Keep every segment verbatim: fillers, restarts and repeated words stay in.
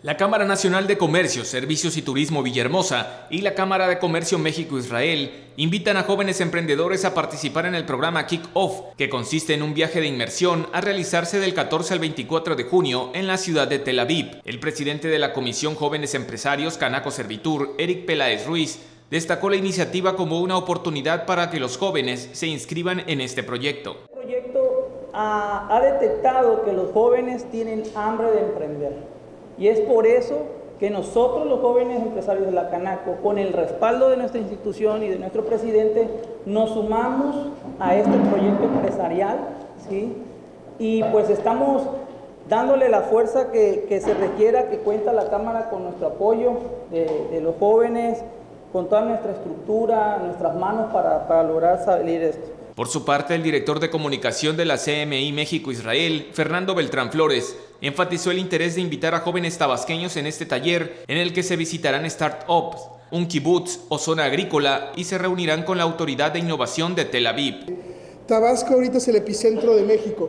La Cámara Nacional de Comercio, Servicios y Turismo Villahermosa y la Cámara de Comercio México-Israel invitan a jóvenes emprendedores a participar en el programa Kick Off, que consiste en un viaje de inmersión a realizarse del catorce al veinticuatro de junio en la ciudad de Tel Aviv. El presidente de la Comisión Jóvenes Empresarios, Canaco Servitur, Eric Peláez Ruiz, destacó la iniciativa como una oportunidad para que los jóvenes se inscriban en este proyecto. El proyecto ha, ha detectado que los jóvenes tienen hambre de emprender. Y es por eso que nosotros, los jóvenes empresarios de la Canaco, con el respaldo de nuestra institución y de nuestro presidente, nos sumamos a este proyecto empresarial, ¿sí? Y pues estamos dándole la fuerza que, que se requiera, que cuenta la Cámara con nuestro apoyo de, de los jóvenes, con toda nuestra estructura, nuestras manos para, para lograr salir de esto. Por su parte, el director de comunicación de la C M I México-Israel, Fernando Beltrán Flores, enfatizó el interés de invitar a jóvenes tabasqueños en este taller, en el que se visitarán startups, un kibutz o zona agrícola y se reunirán con la Autoridad de Innovación de Tel Aviv. Tabasco ahorita es el epicentro de México.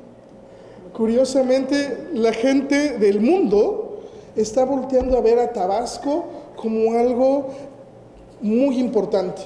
Curiosamente, la gente del mundo está volteando a ver a Tabasco como algo muy importante.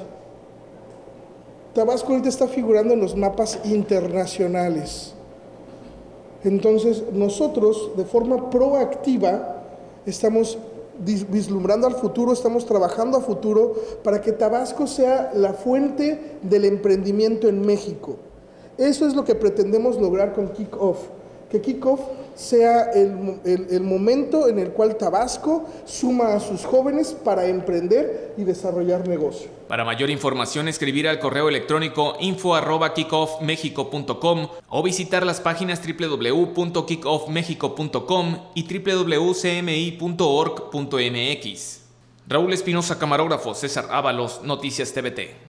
Tabasco ahorita está figurando en los mapas internacionales. Entonces, nosotros, de forma proactiva, estamos vislumbrando al futuro, estamos trabajando a futuro para que Tabasco sea la fuente del emprendimiento en México. Eso es lo que pretendemos lograr con Kick Off. Que Kick Off sea el, el, el momento en el cual Tabasco suma a sus jóvenes para emprender y desarrollar negocio. Para mayor información, escribir al correo electrónico info arroba kickoffmexico punto com o visitar las páginas doble u doble u doble u punto kickoffmexico punto com y doble u doble u doble u punto c m i punto org punto m x. Raúl Espinosa, camarógrafo. César Ábalos, Noticias T V T.